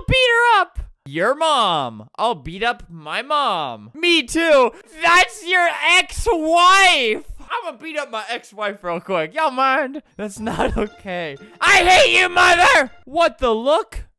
I'll beat her up. Your mom. I'll beat up my mom. Me too. That's your ex-wife. I'm gonna beat up my ex-wife real quick. Y'all mind? That's not okay. I hate you, mother. What the look?